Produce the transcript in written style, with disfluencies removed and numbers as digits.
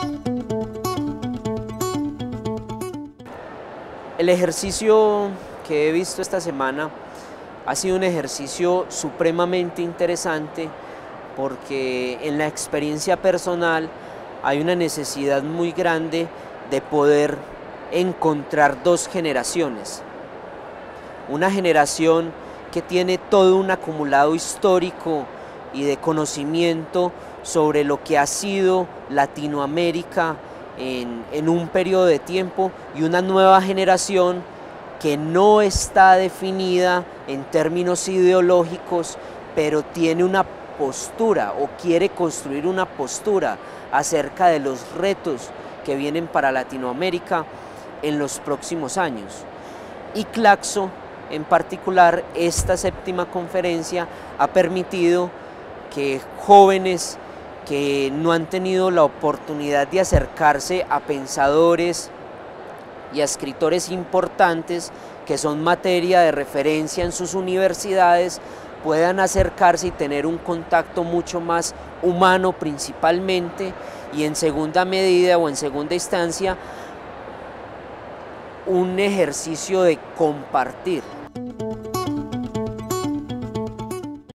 El ejercicio que he visto esta semana ha sido un ejercicio supremamente interesante porque en la experiencia personal hay una necesidad muy grande de poder encontrar dos generaciones. Una generación que tiene todo un acumulado histórico y de conocimiento sobre lo que ha sido Latinoamérica en un periodo de tiempo, y una nueva generación que no está definida en términos ideológicos, pero tiene una postura o quiere construir una postura acerca de los retos que vienen para Latinoamérica en los próximos años. Y Claxo, en particular, esta séptima conferencia ha permitido que jóvenes que no han tenido la oportunidad de acercarse a pensadores y a escritores importantes que son materia de referencia en sus universidades, puedan acercarse y tener un contacto mucho más humano principalmente, y en segunda medida o en segunda instancia un ejercicio de compartir.